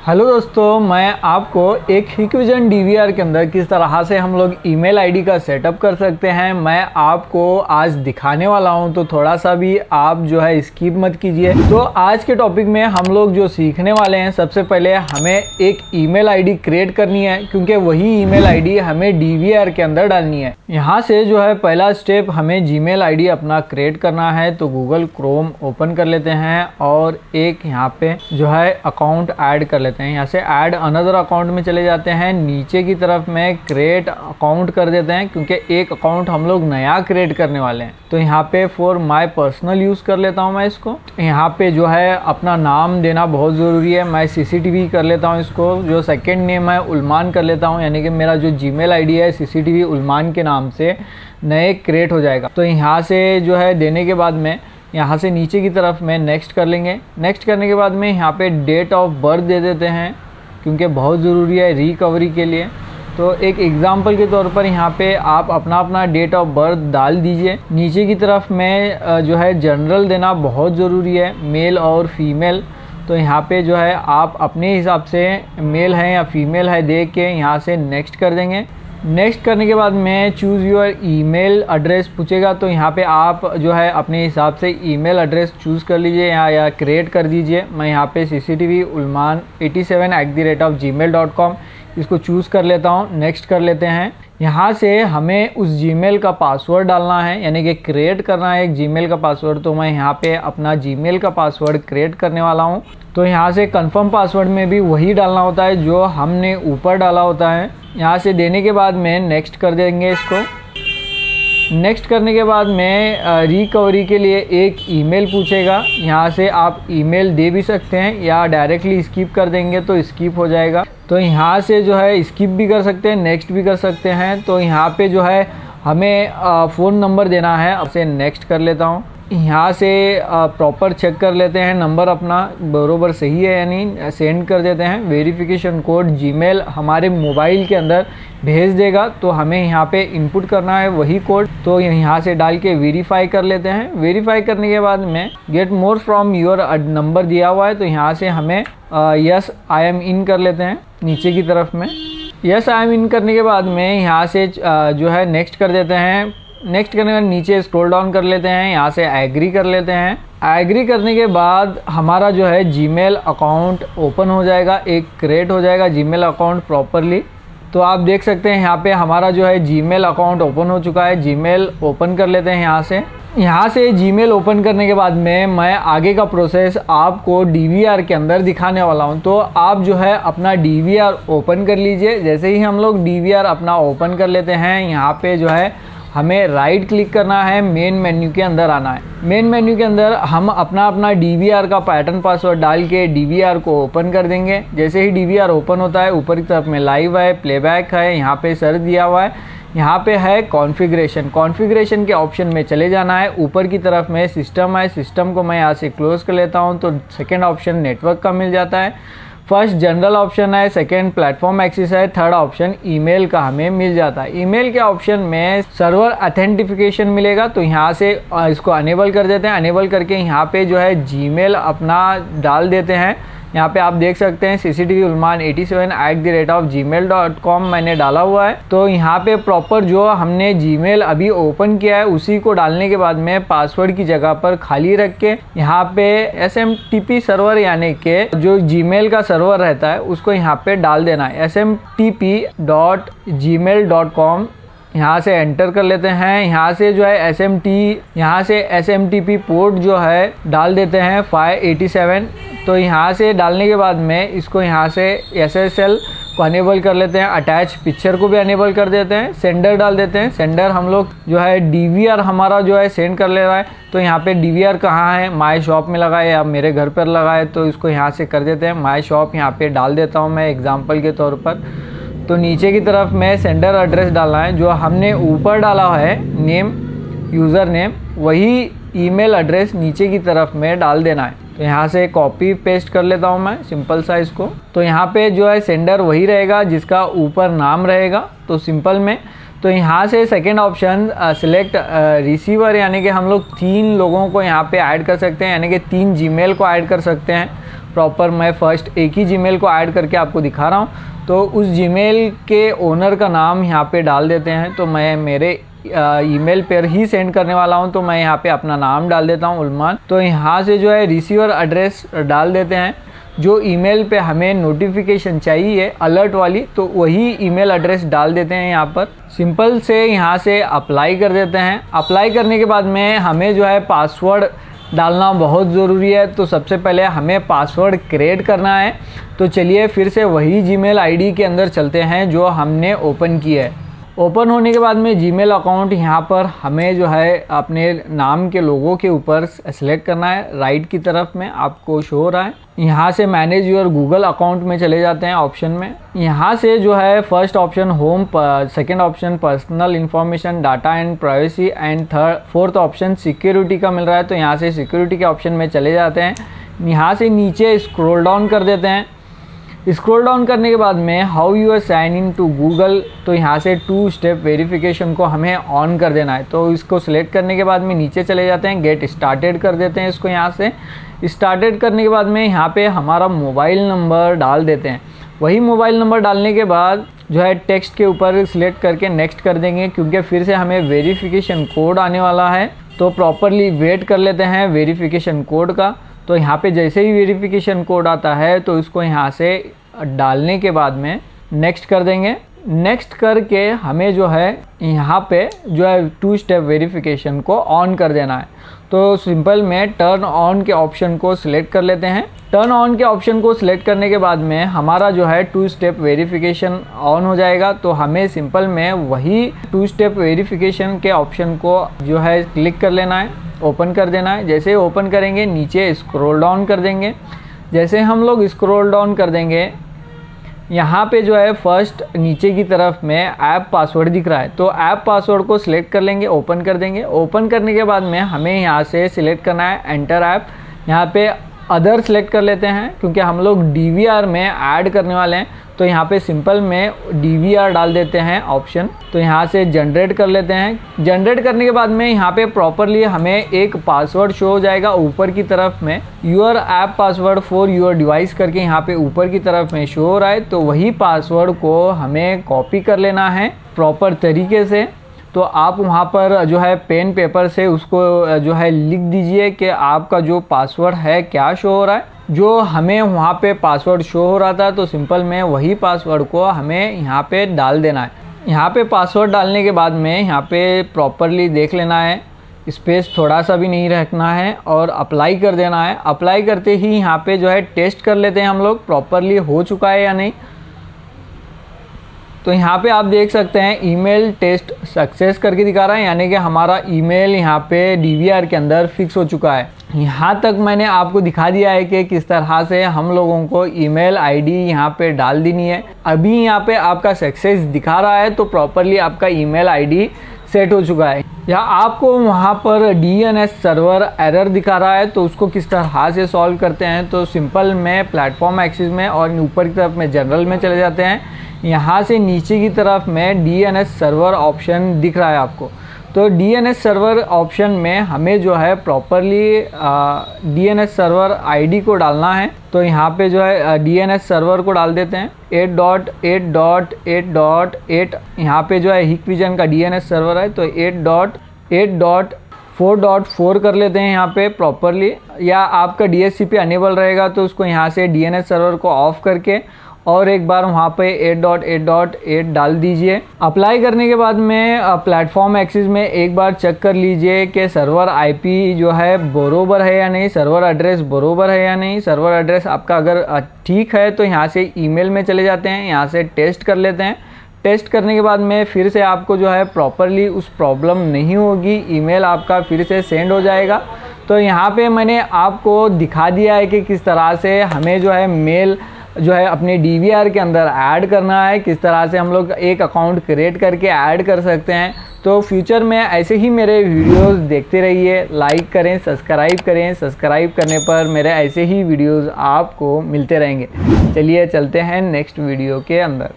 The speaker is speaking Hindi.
हेलो दोस्तों, मैं आपको एक हिक्विजन डीवीआर के अंदर किस तरह से हम लोग ईमेल आईडी का सेटअप कर सकते हैं मैं आपको आज दिखाने वाला हूं। तो थोड़ा सा भी आप जो है स्किप मत कीजिए। तो आज के टॉपिक में हम लोग जो सीखने वाले हैं, सबसे पहले हमें एक ईमेल आईडी क्रिएट करनी है, क्योंकि वही ईमेल आईडी हमें डीवीआर के अंदर डालनी है। यहाँ से जो है पहला स्टेप, हमें जीमेल आईडी अपना क्रिएट करना है। तो गूगल क्रोम ओपन कर लेते हैं और एक यहाँ पे जो है अकाउंट ऐड कर लेते हैं। यहाँ से ऐड अनदर अकाउंट में चले जाते हैं। नीचे की तरफ में क्रिएट अकाउंट कर देते हैं, क्योंकि एक अकाउंट हम लोग नया क्रिएट करने वाले हैं। तो यहाँ पे फॉर माय पर्सनल यूज कर लेता हूँ मैं इसको। यहाँ पे जो है अपना नाम देना बहुत ज़रूरी है। मैं सीसीटीवी कर लेता हूँ इसको। जो सेकेंड नेम है उलमान कर लेता हूँ, यानी कि मेरा जो जीमेल आईडी है सीसीटीवी उलमान के नाम से नए क्रिएट हो जाएगा। तो यहाँ से जो है देने के बाद में यहाँ से नीचे की तरफ में नेक्स्ट कर लेंगे। नेक्स्ट करने के बाद में यहाँ पे डेट ऑफ बर्थ दे देते हैं, क्योंकि बहुत ज़रूरी है रिकवरी के लिए। तो एक एग्जांपल के तौर पर यहाँ पे आप अपना डेट ऑफ बर्थ डाल दीजिए। नीचे की तरफ में जो है जनरल देना बहुत ज़रूरी है, मेल और फीमेल। तो यहाँ पे जो है आप अपने हिसाब से मेल है या फीमेल है देख के यहाँ से नेक्स्ट कर देंगे। नेक्स्ट करने के बाद में चूज़ योर ईमेल एड्रेस पूछेगा। तो यहाँ पे आप जो है अपने हिसाब से ईमेल एड्रेस चूज़ कर लीजिए या क्रिएट कर दीजिए। मैं यहाँ पे cctvulman87@gmail.com इसको चूज़ कर लेता हूँ। नेक्स्ट कर लेते हैं। यहाँ से हमें उस जीमेल का पासवर्ड डालना है, यानी कि क्रिएट करना है एक जीमेल का पासवर्ड। तो मैं यहाँ पे अपना जीमेल का पासवर्ड क्रिएट करने वाला हूँ। तो यहाँ से कंफर्म पासवर्ड में भी वही डालना होता है जो हमने ऊपर डाला होता है। यहाँ से देने के बाद में नेक्स्ट कर देंगे इसको। नेक्स्ट करने के बाद में रिकवरी के लिए एक ईमेल पूछेगा। यहाँ से आप ईमेल दे भी सकते हैं या डायरेक्टली स्किप कर देंगे तो स्किप हो जाएगा। तो यहाँ से जो है स्किप भी कर सकते हैं, नेक्स्ट भी कर सकते हैं। तो यहाँ पे जो है हमें फ़ोन नंबर देना है। अब से नेक्स्ट कर लेता हूँ। यहाँ से प्रॉपर चेक कर लेते हैं नंबर अपना बरोबर सही है यानी सेंड कर देते हैं। वेरिफिकेशन कोड जीमेल हमारे मोबाइल के अंदर भेज देगा, तो हमें यहाँ पे इनपुट करना है वही कोड। तो यहाँ से डाल के वेरीफाई कर लेते हैं। वेरीफाई करने के बाद में get more from your number दिया हुआ है, तो यहाँ से हमें यस आई एम इन कर लेते हैं नीचे की तरफ में। यस आई एम इन करने के बाद में यहाँ से जो है नेक्स्ट कर देते हैं। नेक्स्ट करने के बाद नीचे स्क्रॉल डाउन कर लेते हैं। यहाँ से एग्री कर लेते हैं। एग्री करने के बाद हमारा जो है जीमेल अकाउंट ओपन हो जाएगा, एक क्रिएट हो जाएगा जीमेल अकाउंट प्रॉपरली। तो आप देख सकते हैं यहाँ पे हमारा जो है जीमेल अकाउंट ओपन हो चुका है। जीमेल ओपन कर लेते हैं यहाँ से जीमेल ओपन करने के बाद में मैं आगे का प्रोसेस आपको डीवीआर के अंदर दिखाने वाला हूँ। तो आप जो है अपना डीवीआर ओपन कर लीजिए। जैसे ही हम लोग डीवीआर अपना ओपन कर लेते हैं, यहाँ पे जो है हमें राइट क्लिक करना है, मेन मेन्यू के अंदर आना है। मेन मेन्यू के अंदर हम अपना डीवीआर का पैटर्न पासवर्ड डाल के डीवीआर को ओपन कर देंगे। जैसे ही डीवीआर ओपन होता है, ऊपर की तरफ में लाइव है, प्लेबैक है, यहाँ पे सर्च दिया हुआ है, यहाँ पे है कॉन्फ़िगरेशन के ऑप्शन में चले जाना है। ऊपर की तरफ में सिस्टम है, सिस्टम को मैं यहाँ से क्लोज कर लेता हूँ। तो सेकेंड ऑप्शन नेटवर्क का मिल जाता है। फर्स्ट जनरल ऑप्शन है, सेकेंड प्लेटफॉर्म एक्सेस है, थर्ड ऑप्शन ईमेल का हमें मिल जाता है। ईमेल के ऑप्शन में सर्वर ऑथेंटिफिकेशन मिलेगा, तो यहाँ से इसको अनेबल कर देते हैं। अनेबल करके यहाँ पे जो है जीमेल अपना डाल देते हैं। यहाँ पे आप देख सकते हैं cctvulman87@gmail.com मैंने डाला हुआ है। तो यहाँ पे प्रॉपर जो हमने जीमेल अभी ओपन किया है उसी को डालने के बाद में पासवर्ड की जगह पर खाली रख के यहाँ पे SMTP सर्वर यानी कि जो जीमेल का सर्वर रहता है उसको यहाँ पे डाल देना है। smtp.gmail.com यहाँ से एंटर कर लेते हैं। यहाँ से जो है SMTP पोर्ट जो है डाल देते हैं 587। तो यहाँ से डालने के बाद में इसको यहाँ से SSL को अनेबल कर लेते हैं। अटैच पिक्चर को भी अनेबल कर देते हैं। सेंडर डाल देते हैं। सेंडर हम लोग जो है डीवीआर हमारा जो है सेंड कर ले रहा है। तो यहाँ पे डीवीआर कहाँ है, माय शॉप में लगा है या मेरे घर पर लगा है, तो इसको यहाँ से कर देते हैं माय शॉप। यहाँ पे डाल देता हूँ मैं एग्जाम्पल के तौर पर। तो नीचे की तरफ में सेंडर एड्रेस डालना है, जो हमने ऊपर डाला है नेम यूज़र नेम, वही ईमेल एड्रेस नीचे की तरफ में डाल देना है। तो यहाँ से कॉपी पेस्ट कर लेता हूँ मैं सिंपल सा इसको। तो यहाँ पे जो है सेंडर वही रहेगा जिसका ऊपर नाम रहेगा, तो सिंपल में। तो यहाँ से सेकेंड ऑप्शन सिलेक्ट रिसीवर, यानी कि हम लोग 3 लोगों को यहाँ पे ऐड कर सकते हैं, यानी कि 3 जीमेल को ऐड कर सकते हैं। प्रॉपर मैं फर्स्ट एक ही जीमेल को ऐड करके आपको दिखा रहा हूँ। तो उस जीमेल के ओनर का नाम यहाँ पे डाल देते हैं। तो मैं मेरे ईमेल पर ही सेंड करने वाला हूँ, तो मैं यहाँ पे अपना नाम डाल देता हूँ उलमान। तो यहाँ से जो है रिसीवर एड्रेस डाल देते हैं। जो ईमेल पे हमें नोटिफिकेशन चाहिए अलर्ट वाली, तो वही ईमेल एड्रेस डाल देते हैं यहाँ पर। सिंपल से यहाँ से अप्लाई कर देते हैं। अप्लाई करने के बाद में हमें जो है पासवर्ड डालना बहुत ज़रूरी है। तो सबसे पहले हमें पासवर्ड क्रिएट करना है। तो चलिए फिर से वही जीमेल आईडी के अंदर चलते हैं जो हमने ओपन की है। ओपन होने के बाद में जीमेल अकाउंट यहाँ पर हमें जो है अपने नाम के लोगो के ऊपर सेलेक्ट करना है। राइट की तरफ में आपको शो हो रहा है। यहाँ से मैनेज योर गूगल अकाउंट में चले जाते हैं ऑप्शन में। यहाँ से जो है first option home, second option personal information, data and privacy and fourth option security का मिल रहा है। तो यहाँ से सिक्योरिटी के ऑप्शन में चले जाते हैं। यहाँ से नीचे स्क्रॉल डाउन कर देते हैं। स्क्रॉल डाउन करने के बाद में how you are sign in to Google, तो यहाँ से 2 स्टेप वेरिफिकेशन को हमें ऑन कर देना है। तो इसको सिलेक्ट करने के बाद में नीचे चले जाते हैं, गेट स्टार्टेड कर देते हैं इसको। यहाँ से स्टार्टेड करने के बाद में यहाँ पे हमारा मोबाइल नंबर डाल देते हैं। वही मोबाइल नंबर डालने के बाद जो है टेक्स्ट के ऊपर सिलेक्ट करके नेक्स्ट कर देंगे, क्योंकि फिर से हमें वेरिफिकेशन कोड आने वाला है। तो प्रॉपरली वेट कर लेते हैं वेरिफिकेशन कोड का। तो यहाँ पे जैसे ही वेरिफिकेशन कोड आता है तो इसको यहाँ से डालने के बाद में नेक्स्ट कर देंगे। नेक्स्ट करके हमें जो है यहाँ पे जो है 2 स्टेप वेरिफिकेशन को ऑन कर देना है। तो सिंपल में टर्न ऑन के ऑप्शन को सिलेक्ट कर लेते हैं। टर्न ऑन के ऑप्शन को सिलेक्ट करने के बाद में हमारा जो है 2 स्टेप वेरिफिकेशन ऑन हो जाएगा। तो हमें सिंपल में वही 2 स्टेप वेरिफिकेशन के ऑप्शन को जो है क्लिक कर लेना है, ओपन कर देना है। जैसे ओपन करेंगे नीचे स्क्रॉल डाउन कर देंगे। जैसे हम लोग स्क्रॉल डाउन कर देंगे, यहाँ पे जो है फर्स्ट नीचे की तरफ में ऐप पासवर्ड दिख रहा है। तो ऐप पासवर्ड को सिलेक्ट कर लेंगे, ओपन कर देंगे। ओपन करने के बाद में हमें यहाँ से सिलेक्ट करना है एंटर ऐप। यहाँ पे अदर सेलेक्ट कर लेते हैं, क्योंकि हम लोग DVR में ऐड करने वाले हैं। तो यहाँ पे सिंपल में DVR डाल देते हैं ऑप्शन। तो यहाँ से जनरेट कर लेते हैं। जनरेट करने के बाद में यहाँ पे प्रॉपरली हमें एक पासवर्ड शो हो जाएगा ऊपर की तरफ में, your app password for your device करके यहाँ पे ऊपर की तरफ में शो हो रहा है। तो वही पासवर्ड को हमें कॉपी कर लेना है प्रॉपर तरीके से। तो आप वहाँ पर जो है पेन पेपर से उसको जो है लिख दीजिए कि आपका जो पासवर्ड है क्या शो हो रहा है। जो हमें वहाँ पे पासवर्ड शो हो रहा था, तो सिंपल में वही पासवर्ड को हमें यहाँ पे डाल देना है। यहाँ पे पासवर्ड डालने के बाद में यहाँ पे प्रॉपरली देख लेना है, स्पेस थोड़ा सा भी नहीं रखना है और अप्लाई कर देना है। अप्लाई करते ही यहाँ पे जो है टेस्ट कर लेते हैं हम लोग प्रॉपरली हो चुका है या नहीं। तो यहाँ पे आप देख सकते हैं ईमेल टेस्ट सक्सेस करके दिखा रहा है, यानी कि हमारा ईमेल यहाँ पे DVR के अंदर फिक्स हो चुका है। यहाँ तक मैंने आपको दिखा दिया है कि किस तरह से हम लोगों को ईमेल आईडी यहाँ पे डाल देनी है। अभी यहाँ पे आपका सक्सेस दिखा रहा है, तो प्रॉपरली आपका ईमेल आईडी सेट हो चुका है। या आपको वहाँ पर DNS सर्वर एरर दिखा रहा है, तो उसको किस तरह से सॉल्व करते हैं। तो सिंपल में प्लेटफॉर्म एक्सेस में और ऊपर की तरफ में जनरल में चले जाते हैं। यहाँ से नीचे की तरफ में DNS सर्वर ऑप्शन दिख रहा है आपको। तो DNS सर्वर ऑप्शन में हमें जो है प्रॉपरली DNS सर्वर आईडी को डालना है। तो यहाँ पे जो है DNS सर्वर को डाल देते हैं 8.8.8.8। यहाँ पे जो है हिकविजन का DNS सर्वर है, तो 8.8.4.4 कर लेते हैं यहाँ पे प्रॉपरली। या आपका DHCP अनेबल रहेगा तो उसको यहाँ से DNS सर्वर को ऑफ करके और एक बार वहाँ पे 8.8.8 डाल दीजिए। अप्लाई करने के बाद में प्लेटफॉर्म एक्सेस में एक बार चेक कर लीजिए कि सर्वर IP जो है बरोबर है या नहीं, सर्वर एड्रेस बरोबर है या नहीं। सर्वर एड्रेस आपका अगर ठीक है तो यहाँ से ईमेल में चले जाते हैं, यहाँ से टेस्ट कर लेते हैं। टेस्ट करने के बाद में फिर से आपको जो है प्रॉपरली उस प्रॉब्लम नहीं होगी, ईमेल आपका फिर से सेंड हो जाएगा। तो यहाँ पे मैंने आपको दिखा दिया है कि किस तरह से हमें जो है मेल जो है अपने DVR के अंदर ऐड करना है, किस तरह से हम लोग एक अकाउंट क्रिएट करके ऐड कर सकते हैं। तो फ्यूचर में ऐसे ही मेरे वीडियोस देखते रहिए, लाइक करें, सब्सक्राइब करें। सब्सक्राइब करने पर मेरे ऐसे ही वीडियोस आपको मिलते रहेंगे। चलिए चलते हैं नेक्स्ट वीडियो के अंदर।